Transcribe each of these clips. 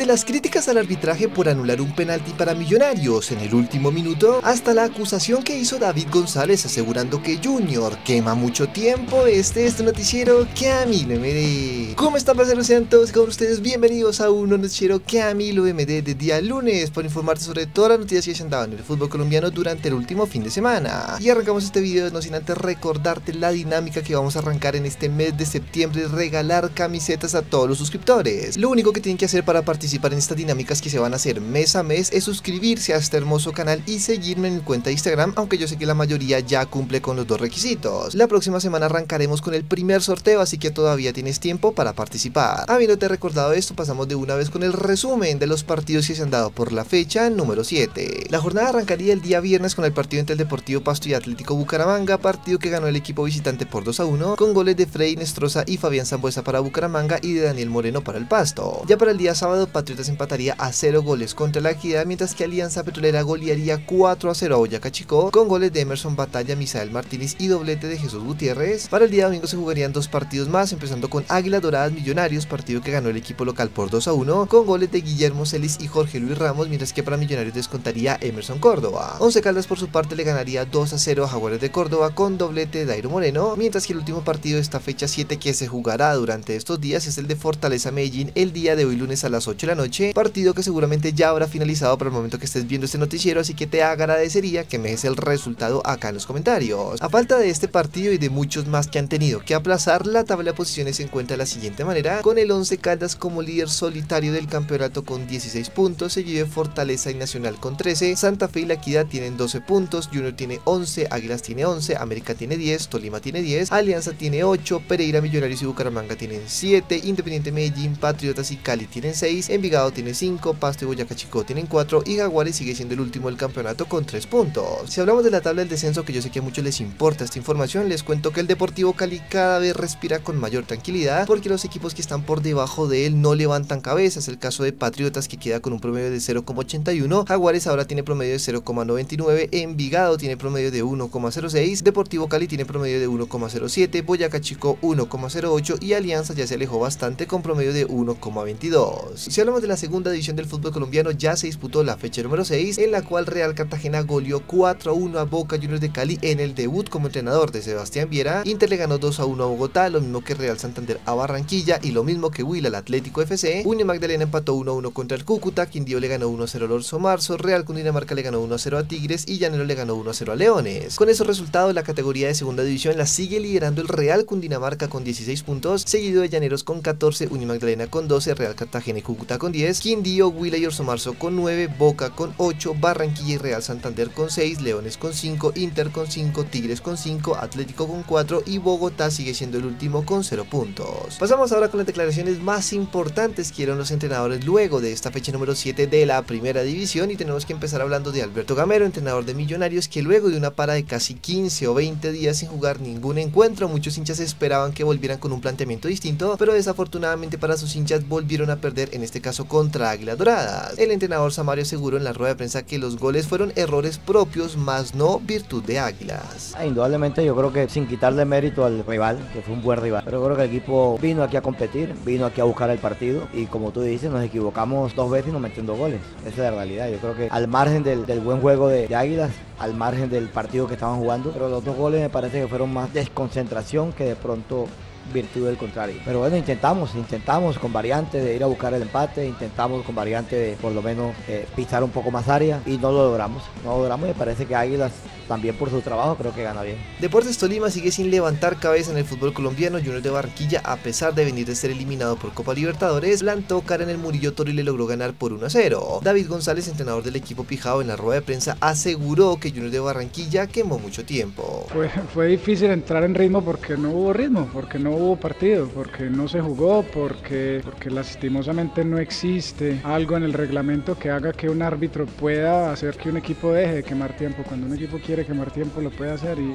Desde las críticas al arbitraje por anular un penalti para Millonarios en el último minuto, hasta la acusación que hizo David González asegurando que Junior quema mucho tiempo, este noticiero que a mí lo MD. ¿Cómo están, parceros? Sean todos con ustedes bienvenidos a un noticiero que a mí lo MD de día lunes para informarte sobre todas las noticias que se han dado en el fútbol colombiano durante el último fin de semana. Y arrancamos este video no sin antes recordarte la dinámica que vamos a arrancar en este mes de septiembre, regalar camisetas a todos los suscriptores. Lo único que tienen que hacer para participar en estas dinámicas que se van a hacer mes a mes es suscribirse a este hermoso canal y seguirme en mi cuenta de Instagram, aunque yo sé que la mayoría ya cumple con los dos requisitos. La próxima semana arrancaremos con el primer sorteo, así que todavía tienes tiempo para participar. Habiéndote recordado esto, pasamos de una vez con el resumen de los partidos que se han dado por la fecha número 7. La jornada arrancaría el día viernes con el partido entre el Deportivo Pasto y Atlético Bucaramanga, partido que ganó el equipo visitante por 2-1, con goles de Freddy Nestroza y Fabián Sambuesa para Bucaramanga y de Daniel Moreno para el Pasto. Ya para el día sábado, Patriotas empataría a 0 goles contra la Equidad, mientras que Alianza Petrolera golearía 4-0 a Boyacá Chicó, con goles de Emerson Batalla, Misael Martínez y doblete de Jesús Gutiérrez. Para el día domingo se jugarían dos partidos más, empezando con Águilas Doradas Millonarios, partido que ganó el equipo local por 2-1, con goles de Guillermo Celis y Jorge Luis Ramos, mientras que para Millonarios descontaría Emerson Córdoba. Once Caldas por su parte le ganaría 2-0 a Jaguares de Córdoba, con doblete de Dairo Moreno, mientras que el último partido de esta fecha 7 que se jugará durante estos días es el de Fortaleza Medellín el día de hoy lunes a las 8 de la noche, partido que seguramente ya habrá finalizado para el momento que estés viendo este noticiero, así que te agradecería que me des el resultado acá en los comentarios. A falta de este partido y de muchos más que han tenido que aplazar, la tabla de posiciones se encuentra de la siguiente manera, con el Once Caldas como líder solitario del campeonato con 16 puntos, seguido de Fortaleza y Nacional con 13, Santa Fe y La Equidad tienen 12 puntos, Junior tiene 11, Águilas tiene 11, América tiene 10, Tolima tiene 10, Alianza tiene 8, Pereira, Millonarios y Bucaramanga tienen 7, Independiente Medellín, Patriotas y Cali tienen 6, Envigado tiene 5, Pasto y Boyacá Chicó tienen 4 y Jaguares sigue siendo el último del campeonato con 3 puntos. Si hablamos de la tabla del descenso, que yo sé que a muchos les importa esta información, les cuento que el Deportivo Cali cada vez respira con mayor tranquilidad porque los equipos que están por debajo de él no levantan cabeza. Es el caso de Patriotas, que queda con un promedio de 0,81, Jaguares ahora tiene promedio de 0,99, Envigado tiene promedio de 1,06, Deportivo Cali tiene promedio de 1,07, Boyacá Chicó 1,08 y Alianza ya se alejó bastante con promedio de 1,22. Si hablamos de la segunda división del fútbol colombiano, ya se disputó la fecha número 6, en la cual Real Cartagena goleó 4-1 a Boca Juniors de Cali en el debut como entrenador de Sebastián Viera. Inter le ganó 2-1 a Bogotá, lo mismo que Real Santander a Barranquilla y lo mismo que Huila al Atlético FC. Unión Magdalena empató 1-1 contra el Cúcuta, Quindío le ganó 1-0 al Orso Marzo, Real Cundinamarca le ganó 1-0 a Tigres y Llanero le ganó 1-0 a Leones. Con esos resultados, la categoría de segunda división la sigue liderando el Real Cundinamarca con 16 puntos, seguido de Llaneros con 14, Unión Magdalena con 12, Real Cartagena y Cúcuta con 10, Quindío, Huila y Orso Marzo con 9, Boca con 8, Barranquilla y Real Santander con 6, Leones con 5, Inter con 5, Tigres con 5, Atlético con 4 y Bogotá sigue siendo el último con 0 puntos. Pasamos ahora con las declaraciones más importantes que dieron los entrenadores luego de esta fecha número 7 de la primera división, y tenemos que empezar hablando de Alberto Gamero, entrenador de Millonarios, que luego de una para de casi 15 o 20 días sin jugar ningún encuentro, muchos hinchas esperaban que volvieran con un planteamiento distinto, pero desafortunadamente para sus hinchas volvieron a perder, en este caso contra Águilas Doradas. El entrenador Samario aseguró en la rueda de prensa que los goles fueron errores propios, más no virtud de Águilas. Indudablemente yo creo que sin quitarle mérito al rival, que fue un buen rival, pero creo que el equipo vino aquí a competir, vino aquí a buscar el partido y como tú dices, nos equivocamos 2 veces y nos metiendo goles. Esa es la realidad. Yo creo que al margen del buen juego de Águilas, al margen del partido que estaban jugando, pero los 2 goles me parece que fueron más desconcentración que de pronto virtud del contrario. Pero bueno, intentamos con variantes de ir a buscar el empate, intentamos con variantes de por lo menos pisar un poco más área y no lo logramos. Y me parece que Águilas también por su trabajo creo que gana bien. Deportes Tolima sigue sin levantar cabeza en el fútbol colombiano. Junior de Barranquilla, a pesar de venir de ser eliminado por Copa Libertadores, plantó cara en el Murillo Toro y le logró ganar por 1-0. David González, entrenador del equipo pijao, en la rueda de prensa aseguró que Junior de Barranquilla quemó mucho tiempo. Fue difícil entrar en ritmo porque no hubo ritmo, porque no hubo partido, porque no se jugó, porque lastimosamente no existe algo en el reglamento que haga que un árbitro pueda hacer que un equipo deje de quemar tiempo. Cuando un equipo quiere quemar tiempo lo puede hacer y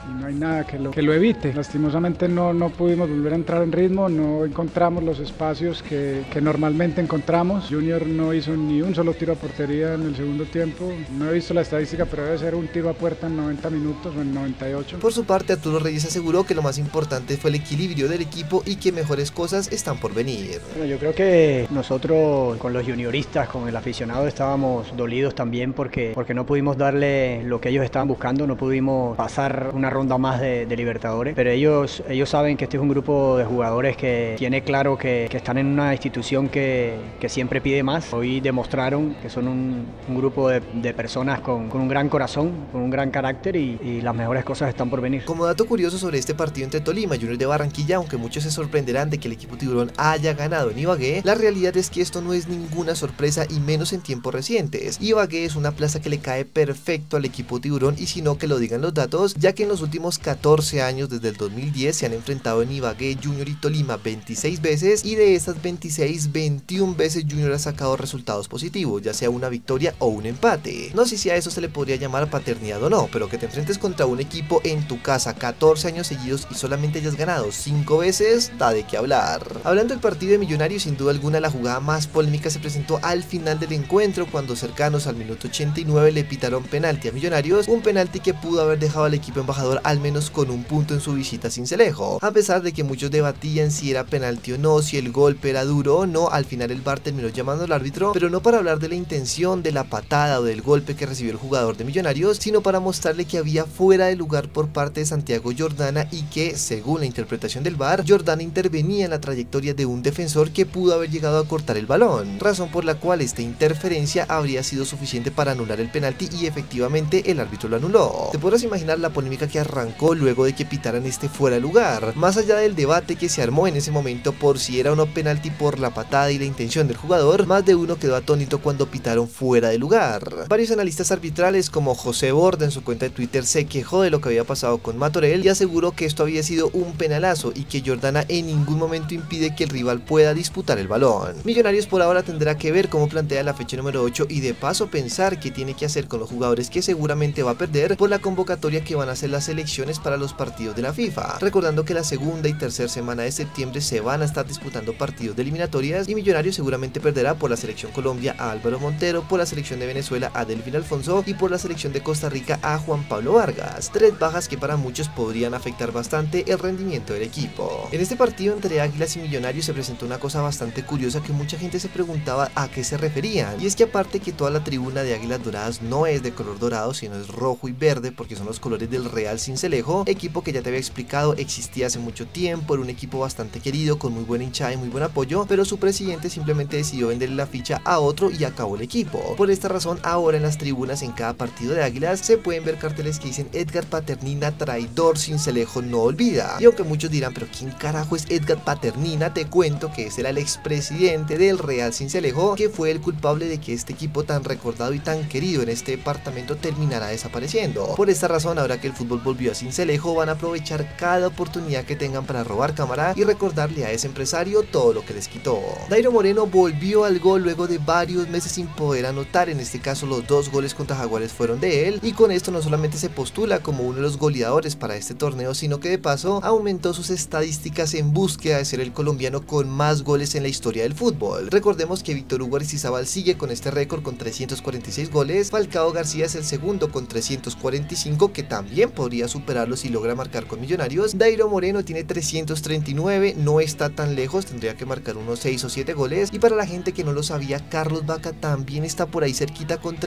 no hay nada que lo evite. Lastimosamente no pudimos volver a entrar en ritmo, no encontramos los espacios que normalmente encontramos. Junior no hizo ni un solo tiro a portería en el segundo tiempo. No he visto la estadística, pero debe ser un tiro a puerta en 90 minutos o en 98. Por su parte, Arturo Reyes aseguró que lo más importante fue el equilibrio del equipo y que mejores cosas están por venir. Bueno, yo creo que nosotros con los junioristas, con el aficionado, estábamos dolidos también porque no pudimos darle lo que ellos estaban buscando, no pudimos pasar una ronda más de Libertadores, pero ellos saben que este es un grupo de jugadores que tiene claro que están en una institución que siempre pide más. Hoy demostraron que son un grupo de personas con un gran corazón, con un gran carácter y las mejores cosas están por venir. Como dato curioso sobre este partido entre Tolima y Junior de Barranquilla, aunque muchos se sorprenderán de que el equipo tiburón haya ganado en Ibagué, la realidad es que esto no es ninguna sorpresa y menos en tiempos recientes. Ibagué es una plaza que le cae perfecto al equipo tiburón y si no que lo digan los datos, ya que en los últimos 14 años desde el 2010 se han enfrentado en Ibagué, Junior y Tolima 26 veces y de esas 26, 21 veces Junior ha sacado resultados positivos, ya sea una victoria o un empate. No sé si a eso se le podría llamar paternidad o no, pero que te enfrentes contra un equipo en tu casa 14 años seguidos y solamente hayas ganado 5 veces, da de qué hablar. Hablando del partido de Millonarios, sin duda alguna la jugada más polémica se presentó al final del encuentro cuando cercanos al minuto 89 le pitaron penalti a Millonarios, un penalti que pudo haber dejado al equipo embajador al menos con un punto en su visita a Sincelejo. A pesar de que muchos debatían si era penalti o no, si el golpe era duro o no, al final el VAR terminó llamando al árbitro, pero no para hablar de la intención de la patada o del golpe que recibió el jugador de Millonarios, sino para mostrarle que había fuera de lugar por parte de Santiago Jordana y que, según la interpretación del VAR, Jordana intervenía en la trayectoria de un defensor que pudo haber llegado a cortar el balón, razón por la cual esta interferencia habría sido suficiente para anular el penalti y efectivamente el árbitro lo anuló. Te podrás imaginar la polémica que arrancó luego de que pitaran este fuera de lugar, más allá del debate que se armó en ese momento por si era o no penalti por la patada y la intención del jugador, más de uno quedó atónito cuando pitaron fuera de lugar. Varios analistas arbitrales como José Borda en su cuenta de Twitter se quejó de lo que había pasado con Matorel y aseguró que esto había sido un penalazo y que Jordana en ningún momento impide que el rival pueda disputar el balón. Millonarios por ahora tendrá que ver cómo plantea la fecha número 8 y de paso pensar qué tiene que hacer con los jugadores que seguramente va a perder por la convocatoria que van a hacer las elecciones para los partidos de la FIFA, recordando que la segunda y tercera semana de septiembre se van a estar disputando partidos de eliminatorias y Millonarios seguramente perderá por la selección Colombia a Álvaro Montero, por la selección de Venezuela a Delfín Alfonso y por la selección de Costa Rica a Juan Pablo Vargas, 3 bajas que para muchos podrían afectar bastante el rendimiento del equipo. En este partido entre Águilas y Millonarios se presentó una cosa bastante curiosa que mucha gente se preguntaba a qué se referían, y es que aparte que toda la tribuna de Águilas Doradas no es de color dorado sino es rojo y verde porque son los colores del Real Sincelejo, equipo que ya te había explicado existía hace mucho tiempo, era un equipo bastante querido con muy buena hinchada y muy buen apoyo, pero su presidente simplemente decidió venderle la ficha a otro y acabó el equipo. Por esta razón ahora en las tribunas en cada partido de Águilas se pueden ver carteles que dicen Edgar Paternina traidor, Sincelejo no olvida, y aunque muchos dirán pero ¿quién carajo es Edgar Paternina? Te cuento que ese era el expresidente del Real Sincelejo que fue el culpable de que este equipo tan recordado y tan querido en este departamento terminara desapareciendo. Por esta razón ahora que el fútbol volvió a Sincelejo van a aprovechar cada oportunidad que tengan para robar cámara y recordarle a ese empresario todo lo que les quitó. Dairo Moreno volvió al gol luego de varios meses sin poder anotar, en este caso los 2 goles contra Jaguares fueron de él y con esto no solamente se postula como uno de los goleadores para este torneo sino que de paso aumentó sus estadísticas en búsqueda de ser el colombiano con más goles en la historia del fútbol. Recordemos que Víctor Hugo Aristizábal sigue con este récord con 346 goles, Falcao García es el segundo con 345 que también podría superarlo si logra marcar con Millonarios. Dairo Moreno tiene 339, no está tan lejos, tendría que marcar unos 6 o 7 goles y para la gente que no lo sabía, Carlos Vaca también está por ahí cerquita con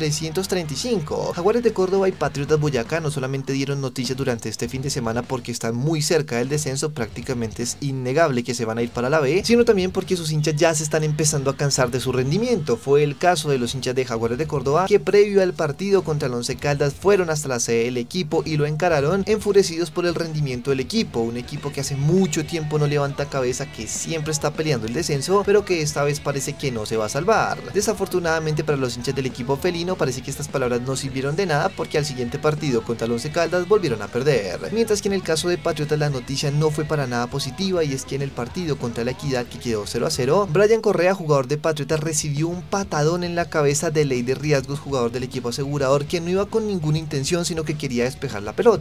335. Jaguares de Córdoba y Patriotas Boyacá no solamente dieron noticias durante este fin de semana porque están muy cerca del descenso, prácticamente es innegable que se van a ir para la B, sino también porque sus hinchas ya se están empezando a cansar de su rendimiento. Fue el caso de los hinchas de Jaguares de Córdoba que previo al partido contra el Once Caldas fueron hasta la sede del equipo y lo encararon enfurecidos por el rendimiento del equipo, un equipo que hace mucho tiempo no levanta cabeza, que siempre está peleando el descenso, pero que esta vez parece que no se va a salvar. Desafortunadamente para los hinchas del equipo felino parece que estas palabras no sirvieron de nada porque al siguiente partido contra el Once Caldas volvieron a perder, mientras que en el caso de Patriotas la noticia no fue para nada positiva y es que en el partido contra la Equidad que quedó 0-0, Brian Correa, jugador de Patriotas, recibió un patadón en la cabeza de Leider Riasgos, jugador del equipo asegurador, que no iba con ninguna intención sino que quería despejar la pelota.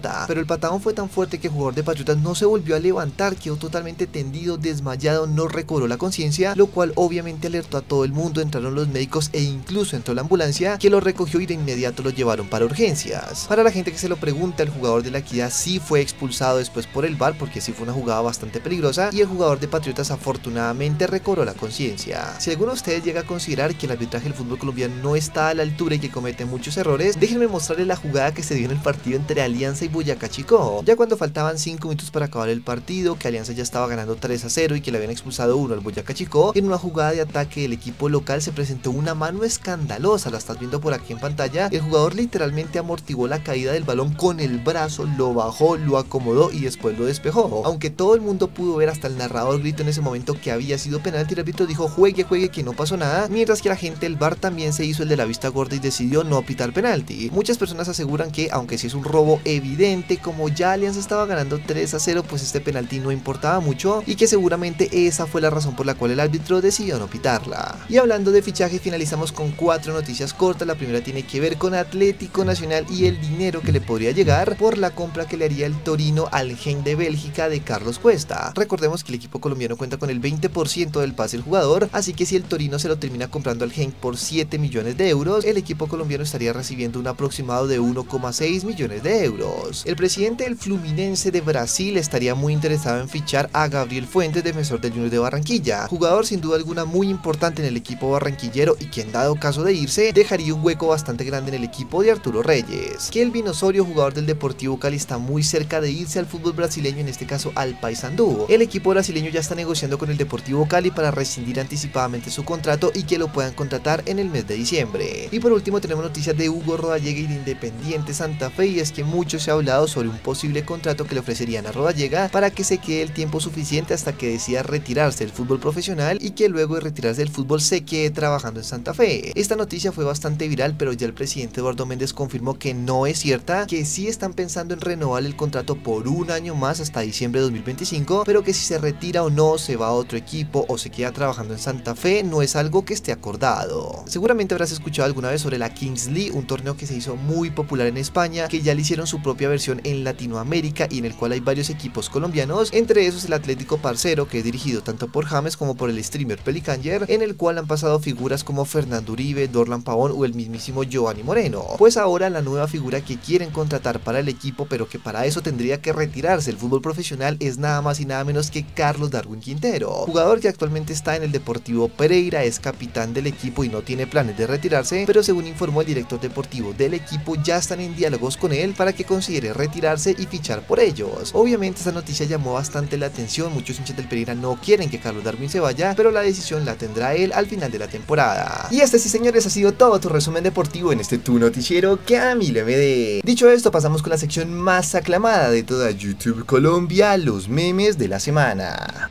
pelota, pero el patadón fue tan fuerte que el jugador de Patriotas no se volvió a levantar, quedó totalmente tendido, desmayado, no recobró la conciencia, lo cual obviamente alertó a todo el mundo. Entraron los médicos e incluso entró la ambulancia, que lo recogió y de inmediato lo llevaron para urgencias. Para la gente que se lo pregunta, el jugador de la Equidad sí fue expulsado después por el VAR, porque sí fue una jugada bastante peligrosa, y el jugador de Patriotas afortunadamente recobró la conciencia. Si alguno de ustedes llega a considerar que el arbitraje del fútbol colombiano no está a la altura y que comete muchos errores, déjenme mostrarles la jugada que se dio en el partido entre Alianza y Boyacá Chicó. Ya cuando faltaban 5 minutos para acabar el partido, que Alianza ya estaba ganando 3-0 y que le habían expulsado uno al Boyacá Chicó, en una jugada de ataque del equipo local se presentó una mano escandalosa, la estás viendo por aquí en pantalla. El jugador literalmente amortiguó la caída del balón con el brazo, lo bajó, lo acomodó y después lo despejó. Aunque todo el mundo pudo ver, hasta el narrador gritó en ese momento que había sido penalti, el árbitro dijo juegue, que no pasó nada, mientras que la gente del VAR también se hizo el de la vista gorda y decidió no pitar penalti. Muchas personas aseguran que aunque sí es un robo evidente, como ya Alianza estaba ganando 3-0, pues este penalti no importaba mucho y que seguramente esa fue la razón por la cual el árbitro decidió no pitarla. Y hablando de fichaje, finalizamos con 4 noticias cortas. La primera tiene que ver con Atlético Nacional y el dinero que le podría llegar por la compra que le haría el Torino al Genk de Bélgica de Carlos Cuesta. Recordemos que el equipo colombiano cuenta con el 20% del pase del jugador, así que si el Torino se lo termina comprando al Genk por 7 millones de euros, el equipo colombiano estaría recibiendo un aproximado de 1,6 millones de euros. El presidente del Fluminense de Brasil estaría muy interesado en fichar a Gabriel Fuentes, defensor del Junior de Barranquilla, jugador sin duda alguna muy importante en el equipo barranquillero y que en dado caso de irse dejaría un hueco bastante grande en el equipo de Arturo Reyes. Kelvin Osorio, jugador del Deportivo Cali, está muy cerca de irse al fútbol brasileño, en este caso al Paysandú. El equipo brasileño ya está negociando con el Deportivo Cali para rescindir anticipadamente su contrato y que lo puedan contratar en el mes de diciembre. Y por último tenemos noticias de Hugo Rodallega y de Independiente Santa Fe, y es que mucho se ha hablado sobre un posible contrato que le ofrecerían a Rodallega para que se quede el tiempo suficiente hasta que decida retirarse del fútbol profesional y que luego de retirarse del fútbol se quede trabajando en Santa Fe. Esta noticia fue bastante viral, pero ya el presidente Eduardo Méndez confirmó que no es cierta, que sí están pensando en renovar el contrato por un año más hasta diciembre de 2025, pero que si se retira o no, se va a otro equipo o se queda trabajando en Santa Fe, no es algo que esté acordado. Seguramente habrás escuchado alguna vez sobre la Kings League, un torneo que se hizo muy popular en España, que ya le hicieron su propia versión en Latinoamérica y en el cual hay varios equipos colombianos, entre esos el Atlético Parcero, que es dirigido tanto por James como por el streamer Pelicanger, en el cual han pasado figuras como Fernando Uribe, Dorlan Pavón o el mismísimo Giovanni Moreno. Pues ahora la nueva figura que quieren contratar para el equipo, pero que para eso tendría que retirarse del fútbol profesional, es nada más y nada menos que Carlos Darwin Quintero, jugador que actualmente está en el Deportivo Pereira, es capitán del equipo y no tiene planes de retirarse, pero según informó el director deportivo del equipo, ya están en diálogos con él para que considere retirarse y fichar por ellos. Obviamente esta noticia llamó bastante la atención, muchos hinchas del Pereira no quieren que Carlos Darwin se vaya, pero la decisión la tendrá él al final de la temporada. Y este, sí señores, ha sido todo tu resumen deportivo en este tu noticiero Camilo MD. Dicho esto, pasamos con la sección más aclamada de toda YouTube Colombia, los memes de la semana.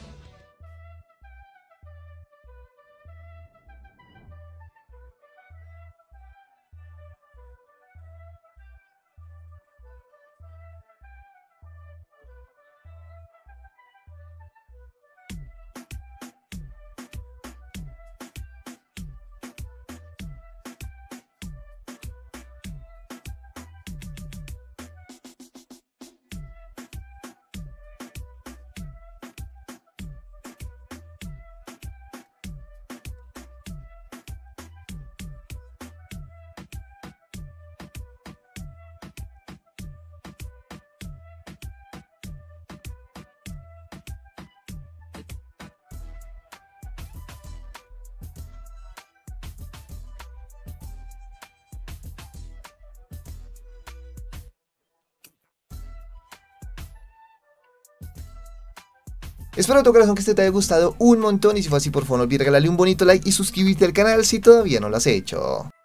Espero de todo corazón que este te haya gustado un montón, y si fue así, por favor no olvides regalarle un bonito like y suscribirte al canal si todavía no lo has hecho.